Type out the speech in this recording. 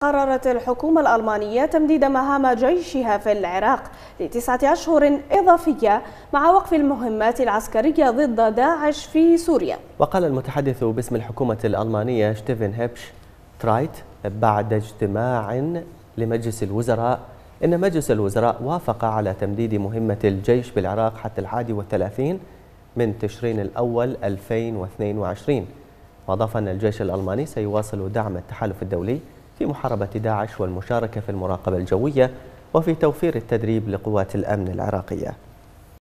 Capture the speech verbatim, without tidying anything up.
قررت الحكومة الألمانية تمديد مهام جيشها في العراق لتسعة أشهر إضافية مع وقف المهمات العسكرية ضد داعش في سوريا. وقال المتحدث باسم الحكومة الألمانية ستيفن هيبش ترايت بعد اجتماع لمجلس الوزراء إن مجلس الوزراء وافق على تمديد مهمة الجيش بالعراق حتى الحادي والثلاثين من تشرين الأول ألفين واثنين وعشرين. وأضاف أن الجيش الألماني سيواصل دعم التحالف الدولي في محاربة داعش والمشاركة في المراقبة الجوية وفي توفير التدريب لقوات الأمن العراقية.